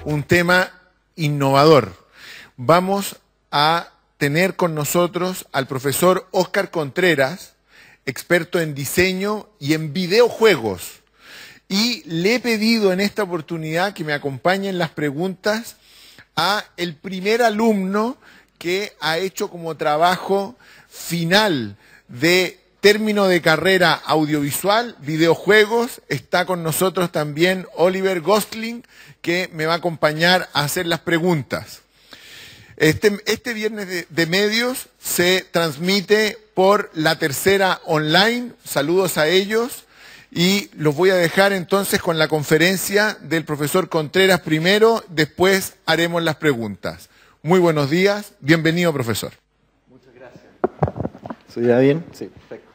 un tema innovador. Vamos a tener con nosotros al profesor Óscar Contreras, experto en diseño y en videojuegos. Y le he pedido en esta oportunidad que me acompañe en las preguntas a el primer alumno que ha hecho como trabajo final de término de carrera audiovisual, videojuegos. Está con nosotros también Oliver Gostling, que me va a acompañar a hacer las preguntas. Este viernes de medios se transmite por La Tercera Online. Saludos a ellos. Y los voy a dejar entonces con la conferencia del profesor Contreras primero, después haremos las preguntas. Muy buenos días, bienvenido profesor. Muchas gracias. ¿Se oye bien? Sí, perfecto.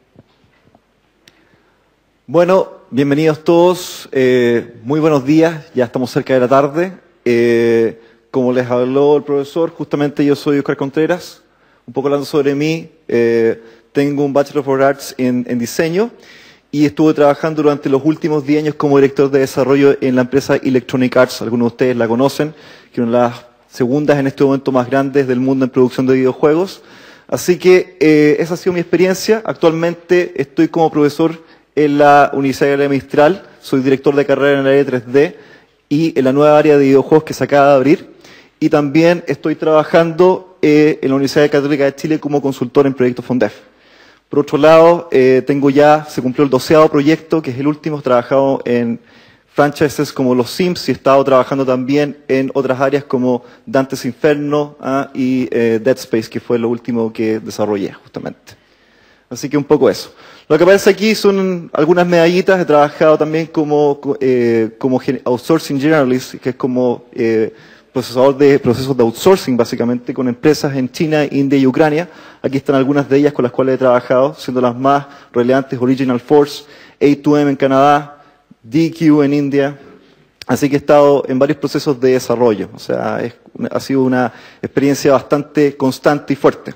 Bueno, bienvenidos todos, muy buenos días, ya estamos cerca de la tarde. Como les habló el profesor, justamente yo soy Óscar Contreras, un poco hablando sobre mí, tengo un Bachelor of Arts en diseño, y estuve trabajando durante los últimos 10 años como director de desarrollo en la empresa Electronic Arts. Algunos de ustedes la conocen, que es una de las segundas en este momento más grandes del mundo en producción de videojuegos. Así que esa ha sido mi experiencia. Actualmente estoy como profesor en la Universidad de Mistral, soy director de carrera en el área 3D y en la nueva área de videojuegos que se acaba de abrir. Y también estoy trabajando en la Universidad Católica de Chile como consultor en proyectos FONDEF. Por otro lado, se cumplió el 12º proyecto, que es el último. He trabajado en franchises como los Sims y he estado trabajando también en otras áreas como Dante's Inferno y Dead Space, que fue lo último que desarrollé justamente. Así que un poco eso. Lo que aparece aquí son algunas medallitas. He trabajado también como Outsourcing Generalist, que es como procesador de procesos de outsourcing, básicamente, con empresas en China, India y Ucrania. Aquí están algunas de ellas con las cuales he trabajado, siendo las más relevantes Original Force, A2M en Canadá, DQ en India. Así que he estado en varios procesos de desarrollo. O sea, ha sido una experiencia bastante constante y fuerte.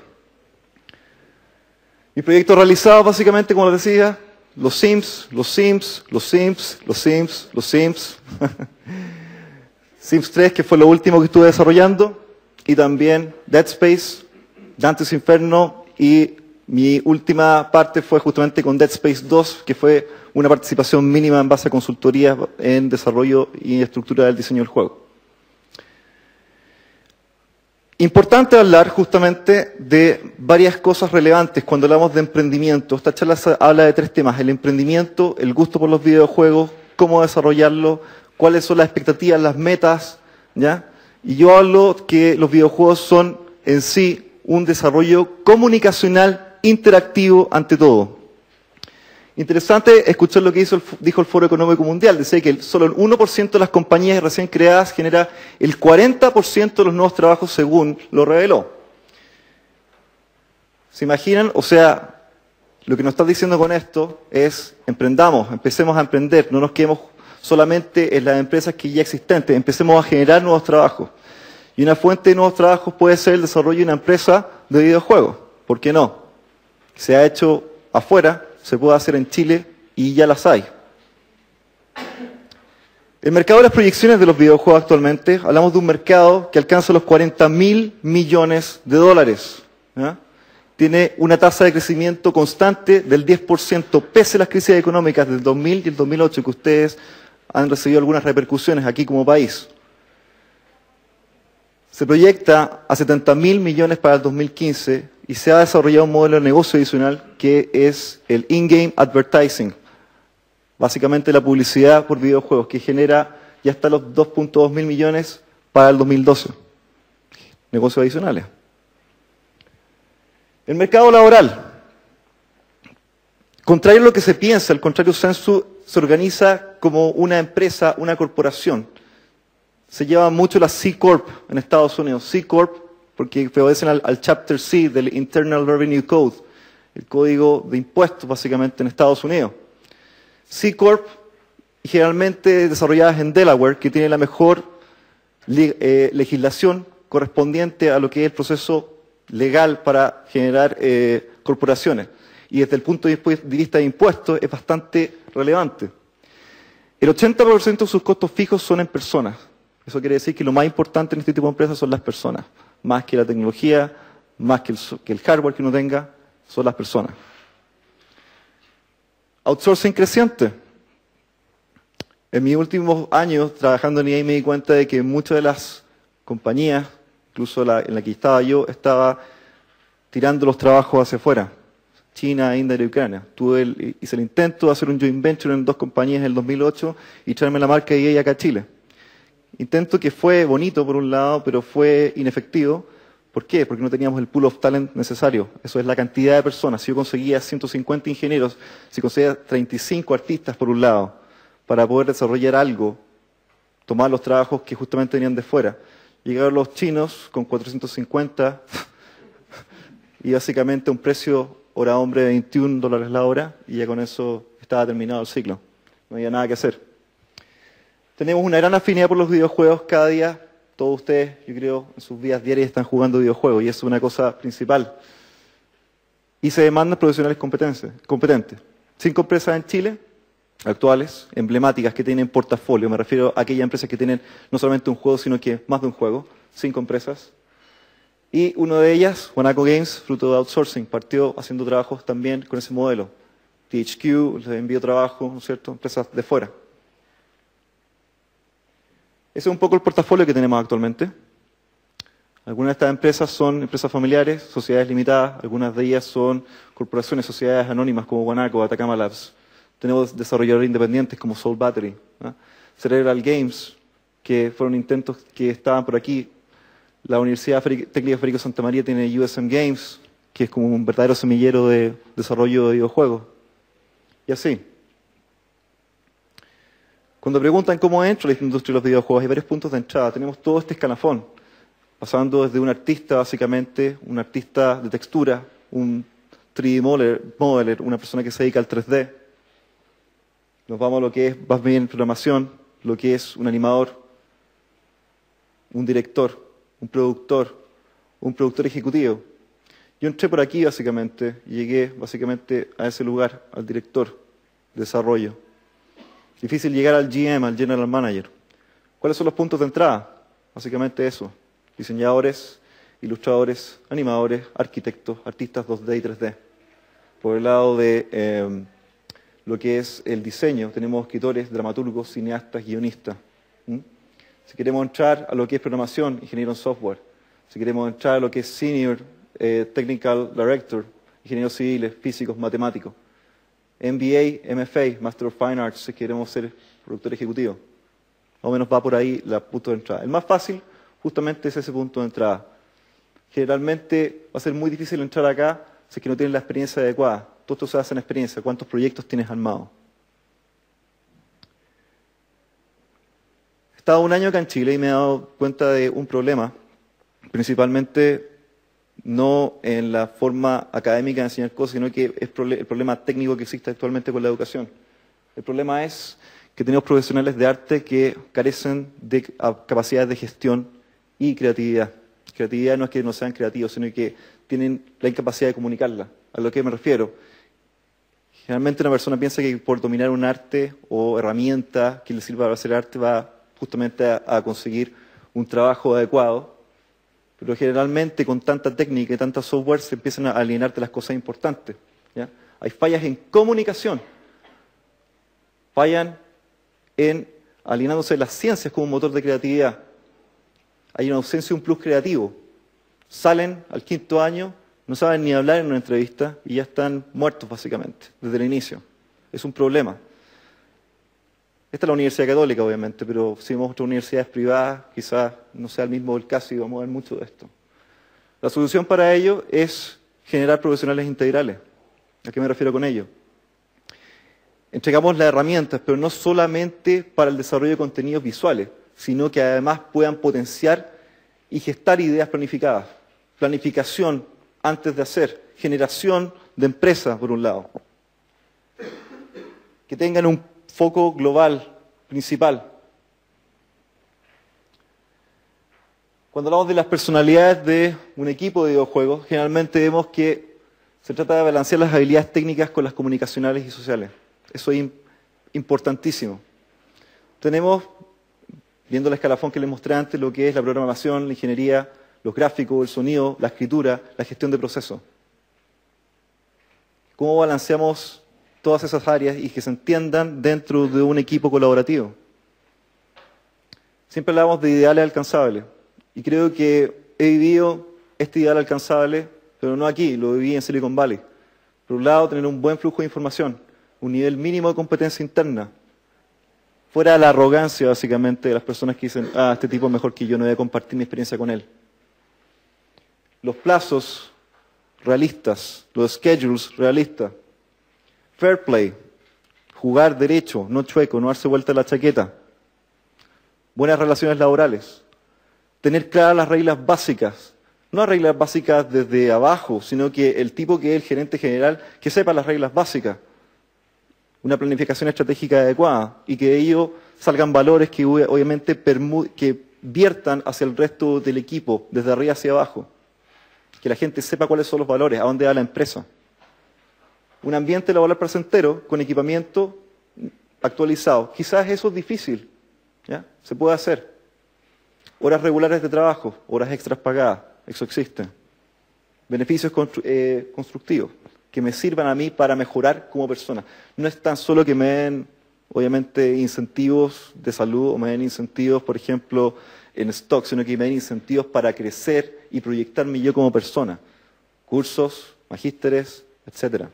Mi proyecto realizado, básicamente, como les decía, los Sims, los Sims, los Sims, los Sims, los Sims. Sims 3, que fue lo último que estuve desarrollando, y también Dead Space, Dante's Inferno, y mi última parte fue justamente con Dead Space 2, que fue una participación mínima en base a consultoría en desarrollo y estructura del diseño del juego. Importante hablar justamente de varias cosas relevantes cuando hablamos de emprendimiento. Esta charla habla de 3 temas: el emprendimiento, el gusto por los videojuegos, cómo desarrollarlo, cuáles son las expectativas, las metas, ¿ya? Y yo hablo que los videojuegos son en sí un desarrollo comunicacional interactivo ante todo. Interesante escuchar lo que dijo el Foro Económico Mundial. Decía que solo el 1% de las compañías recién creadas genera el 40% de los nuevos trabajos, según lo reveló. ¿Se imaginan? O sea, lo que nos está diciendo con esto es: emprendamos, empecemos a emprender, no nos quedemos solamente en las empresas que ya existentes, empecemos a generar nuevos trabajos. Y una fuente de nuevos trabajos puede ser el desarrollo de una empresa de videojuegos. ¿Por qué no? Se ha hecho afuera, se puede hacer en Chile y ya las hay. El mercado de las proyecciones de los videojuegos actualmente, hablamos de un mercado que alcanza los 40.000 millones de dólares. ¿Ya? Tiene una tasa de crecimiento constante del 10%, pese a las crisis económicas del 2000 y el 2008, que ustedes han recibido algunas repercusiones aquí como país. Se proyecta a 70.000 millones para el 2015 y se ha desarrollado un modelo de negocio adicional que es el in-game advertising. Básicamente la publicidad por videojuegos, que genera ya hasta los 2.2 mil millones para el 2012. Negocios adicionales. El mercado laboral. Contrario a lo que se piensa, el contrario censo se organiza como una empresa, una corporación. Se lleva mucho la C Corp en Estados Unidos. C Corp porque obedecen al Chapter C del Internal Revenue Code, el código de impuestos básicamente en Estados Unidos. C Corp, generalmente desarrolladas en Delaware, que tiene la mejor legislación correspondiente a lo que es el proceso legal para generar corporaciones. Y desde el punto de vista de impuestos es bastante relevante. El 80% de sus costos fijos son en personas. Eso quiere decir que lo más importante en este tipo de empresas son las personas, más que la tecnología, más que el hardware que uno tenga, son las personas. Outsourcing creciente. En mis últimos años trabajando en EA me di cuenta de que muchas de las compañías, incluso en la que estaba yo, estaba tirando los trabajos hacia afuera. China, India y Ucrania. Hice el intento de hacer un joint venture en 2 compañías en el 2008 y traerme la marca EA acá a Chile. Intento que fue bonito por un lado, pero fue inefectivo. ¿Por qué? Porque no teníamos el pool of talent necesario. Eso es la cantidad de personas. Si yo conseguía 150 ingenieros, si conseguía 35 artistas por un lado, para poder desarrollar algo, tomar los trabajos que justamente venían de fuera. Llegaron los chinos con 450 y básicamente un precio hora hombre de $21 la hora y ya con eso estaba terminado el ciclo. No había nada que hacer. Tenemos una gran afinidad por los videojuegos cada día. Todos ustedes, yo creo, en sus vidas diarias están jugando videojuegos y eso es una cosa principal. Y se demandan profesionales competentes. 5 empresas en Chile, actuales, emblemáticas, que tienen portafolio. Me refiero a aquellas empresas que tienen no solamente un juego, sino que más de un juego. 5 empresas. Y una de ellas, Guanaco Games, fruto de outsourcing, partió haciendo trabajos también con ese modelo. THQ, les envió trabajo, ¿no es cierto?, empresas de fuera. Ese es un poco el portafolio que tenemos actualmente. Algunas de estas empresas son empresas familiares, sociedades limitadas, algunas de ellas son corporaciones, sociedades anónimas como Guanaco, Atacama Labs. Tenemos desarrolladores independientes como Soul Battery, ¿no? Cerebral Games, que fueron intentos que estaban por aquí. La Universidad Técnica Federico Santa María tiene USM Games, que es como un verdadero semillero de desarrollo de videojuegos. Y así. Cuando preguntan cómo entra la industria de los videojuegos, hay varios puntos de entrada. Tenemos todo este escalafón, pasando desde un artista, básicamente, un artista de textura, un 3D modeler, una persona que se dedica al 3D. Nos vamos a lo que es más bien programación, lo que es un animador, un director, un productor ejecutivo. Yo entré por aquí básicamente y llegué básicamente a ese lugar, al director de desarrollo. Difícil llegar al GM, al General Manager. ¿Cuáles son los puntos de entrada? Básicamente eso. Diseñadores, ilustradores, animadores, arquitectos, artistas 2D y 3D. Por el lado de lo que es el diseño, tenemos escritores, dramaturgos, cineastas, guionistas. Si queremos entrar a lo que es programación, ingeniero en software. Si queremos entrar a lo que es senior technical director, ingenieros civiles, físicos, matemáticos. MBA, MFA, Master of Fine Arts, si queremos ser productor ejecutivo. Más o menos va por ahí el punto de entrada. El más fácil, justamente, es ese punto de entrada. Generalmente va a ser muy difícil entrar acá si es que no tienen la experiencia adecuada. Todo esto se hace en experiencia. ¿Cuántos proyectos tienes armados? He estado un año acá en Chile y me he dado cuenta de un problema, principalmente no en la forma académica de enseñar cosas, sino que es el problema técnico que existe actualmente con la educación. El problema es que tenemos profesionales de arte que carecen de capacidades de gestión y creatividad. Creatividad no es que no sean creativos, sino que tienen la incapacidad de comunicarla. ¿A lo que me refiero? Generalmente una persona piensa que por dominar un arte o herramienta que le sirva para hacer arte va justamente a conseguir un trabajo adecuado, pero generalmente con tanta técnica y tanta software se empiezan a alienarte las cosas importantes, ¿ya? Hay fallas en comunicación, fallan en alienándose las ciencias como motor de creatividad. Hay una ausencia de un plus creativo. Salen al 5º año, no saben ni hablar en una entrevista y ya están muertos básicamente, desde el inicio. Es un problema. Esta es la Universidad Católica, obviamente, pero si vemos otras universidades privadas, quizás no sea el mismo el caso y vamos a ver mucho de esto. La solución para ello es generar profesionales integrales. ¿A qué me refiero con ello? Entregamos las herramientas, pero no solamente para el desarrollo de contenidos visuales, sino que además puedan potenciar y gestar ideas planificadas. Planificación antes de hacer, generación de empresas, por un lado. Que tengan un foco global, principal. Cuando hablamos de las personalidades de un equipo de videojuegos, generalmente vemos que se trata de balancear las habilidades técnicas con las comunicacionales y sociales. Eso es importantísimo. Tenemos viendo el escalafón que les mostré antes, lo que es la programación, la ingeniería, los gráficos, el sonido, la escritura, la gestión de procesos. ¿Cómo balanceamos todas esas áreas y que se entiendan dentro de un equipo colaborativo? Siempre hablamos de ideales alcanzables y creo que he vivido este ideal alcanzable, pero no aquí, lo viví en Silicon Valley. Por un lado, tener un buen flujo de información, un nivel mínimo de competencia interna, fuera de la arrogancia, básicamente, de las personas que dicen, este tipo es mejor que yo, no voy a compartir mi experiencia con él. Los plazos realistas, los schedules realistas. Fair play, jugar derecho, no chueco, no darse vuelta la chaqueta. Buenas relaciones laborales. Tener claras las reglas básicas. No reglas básicas desde abajo, sino que el tipo que es el gerente general, que sepa las reglas básicas. Una planificación estratégica adecuada y que de ello salgan valores que obviamente que viertan hacia el resto del equipo, desde arriba hacia abajo. Que la gente sepa cuáles son los valores, a dónde va la empresa. Un ambiente laboral placentero con equipamiento actualizado. Quizás eso es difícil, ¿ya? Se puede hacer. Horas regulares de trabajo, horas extras pagadas, eso existe. Beneficios constructivos, que me sirvan a mí para mejorar como persona. No es tan solo que me den, obviamente, incentivos de salud o me den incentivos, por ejemplo, en stock, sino que me den incentivos para crecer y proyectarme yo como persona. Cursos, magísteres, etcétera.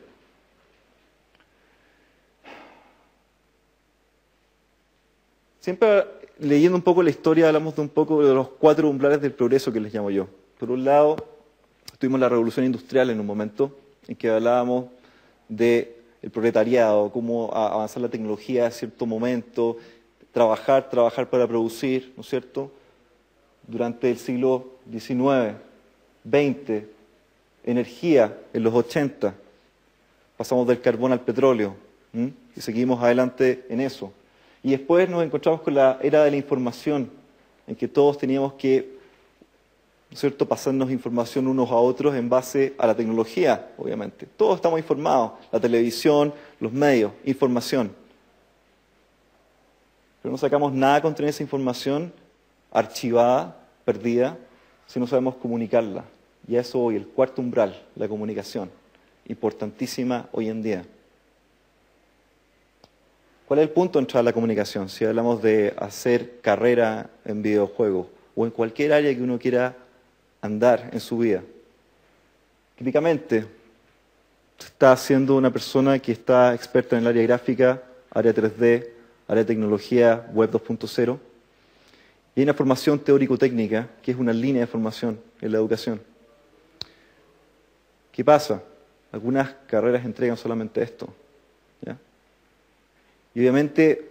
Siempre leyendo un poco la historia hablamos de un poco de los 4 umbrales del progreso que les llamo yo. Por un lado, tuvimos la revolución industrial en un momento en que hablábamos del proletariado, cómo avanzar la tecnología a cierto momento, trabajar para producir, ¿no es cierto? Durante el siglo XIX, XX, energía en los 80, pasamos del carbón al petróleo, y seguimos adelante en eso. Y después nos encontramos con la era de la información, en que todos teníamos que, ¿no es cierto?, pasarnos información unos a otros en base a la tecnología, obviamente. Todos estamos informados, la televisión, los medios, información. Pero no sacamos nada con tener esa información archivada, perdida, si no sabemos comunicarla. Y a eso hoy, el 4º umbral, la comunicación, importantísima hoy en día. ¿Cuál es el punto de entrar a la comunicación? Si hablamos de hacer carrera en videojuegos o en cualquier área que uno quiera andar en su vida. Típicamente, está siendo una persona que está experta en el área gráfica, área 3D, área de tecnología, web 2.0. Y hay una formación teórico-técnica, que es una línea de formación en la educación. ¿Qué pasa? Algunas carreras entregan solamente esto, ¿ya? Y obviamente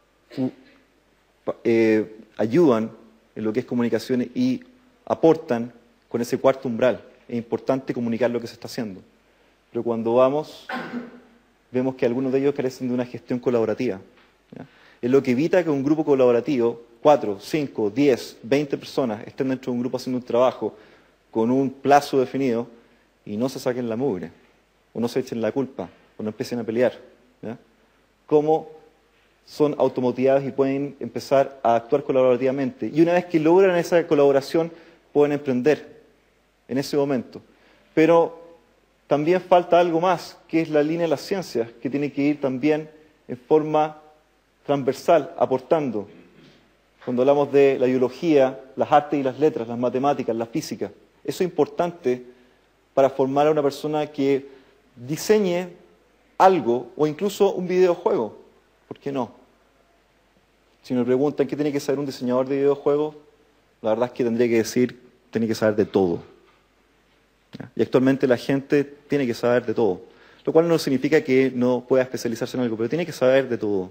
ayudan en lo que es comunicaciones y aportan con ese 4º umbral. Es importante comunicar lo que se está haciendo. Pero cuando vemos que algunos de ellos carecen de una gestión colaborativa, ¿ya? Es lo que evita que un grupo colaborativo, 4, 5, 10, 20 personas estén dentro de un grupo haciendo un trabajo con un plazo definido y no se saquen la mugre, o no se echen la culpa, o no empiecen a pelear, ¿ya? Cómo son automotivados y pueden empezar a actuar colaborativamente. Y una vez que logran esa colaboración, pueden emprender en ese momento. Pero también falta algo más, que es la línea de las ciencias, que tiene que ir también en forma transversal, aportando. Cuando hablamos de la biología, las artes y las letras, las matemáticas, la física, eso es importante para formar a una persona que diseñe algo o incluso un videojuego. ¿Por qué no? Si me preguntan qué tiene que saber un diseñador de videojuegos, la verdad es que tendría que decir, tiene que saber de todo. ¿Ya? Y actualmente la gente tiene que saber de todo. Lo cual no significa que no pueda especializarse en algo, pero tiene que saber de todo.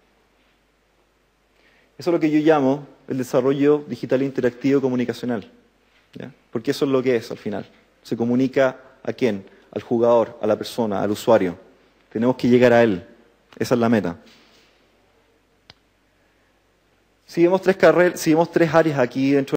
Eso es lo que yo llamo el desarrollo digital interactivo comunicacional. ¿Ya? Porque eso es lo que es al final. Se comunica ¿a quién? Al jugador, a la persona, al usuario. Tenemos que llegar a él. Esa es la meta. Si vemos 3 áreas aquí dentro